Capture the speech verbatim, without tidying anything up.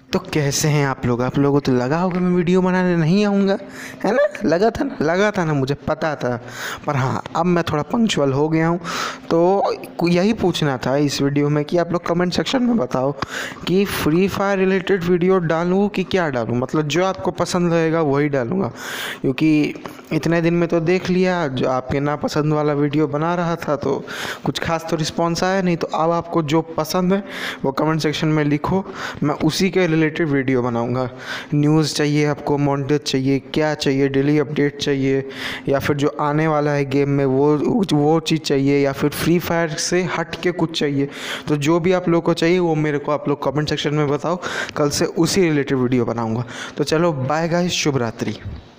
तो कैसे हैं आप लोग? आप लोगों को तो लगा होगा मैं वीडियो बनाने नहीं आऊँगा, है ना? लगा था ना लगा था ना मुझे पता था। पर हाँ, अब मैं थोड़ा पंक्चुअल हो गया हूँ। तो यही पूछना था इस वीडियो में कि आप लोग कमेंट सेक्शन में बताओ कि फ्री फायर रिलेटेड वीडियो डालूँ कि क्या डालूँ। मतलब जो आपको पसंद रहेगा वही डालूँगा, क्योंकि इतने दिन में तो देख लिया जो आपके नापसंद वाला वीडियो बना रहा था तो कुछ खास तो रिस्पॉन्स आया नहीं। तो अब आपको जो पसंद है वो कमेंट सेक्शन में लिखो, मैं उसी के रिलेटेड वीडियो बनाऊंगा। न्यूज़ चाहिए आपको, मॉन्टेज चाहिए, क्या चाहिए, डेली अपडेट चाहिए, या फिर जो आने वाला है गेम में वो वो चीज़ चाहिए, या फिर फ्री फायर से हट के कुछ चाहिए। तो जो भी आप लोग को चाहिए वो मेरे को आप लोग कमेंट सेक्शन में बताओ, कल से उसी रिलेटेड वीडियो बनाऊंगा। तो चलो बाय गाइस, शुभ रात्रि।